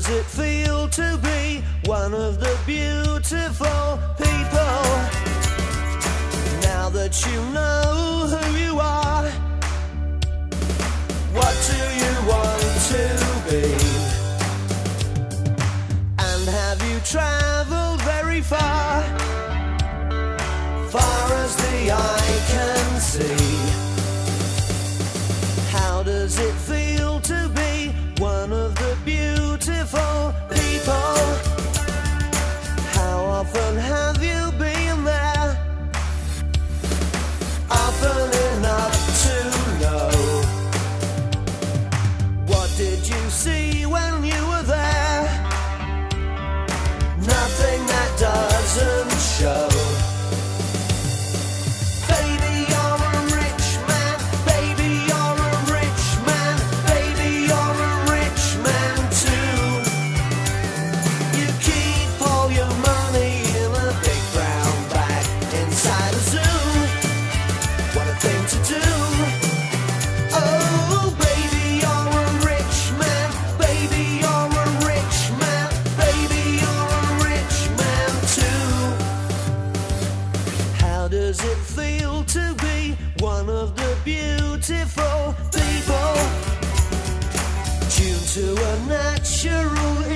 does it feel to be one of the beautiful people? Now that you know who you are, what do you want to be? And have you traveled very far, far as the eye can see? How does it feel to be one of the beautiful people? How often have you been there? Often enough to know. What did you see when you were there? Nothing that doesn't show. Does it feel to be one of the beautiful people? Tuned to a natural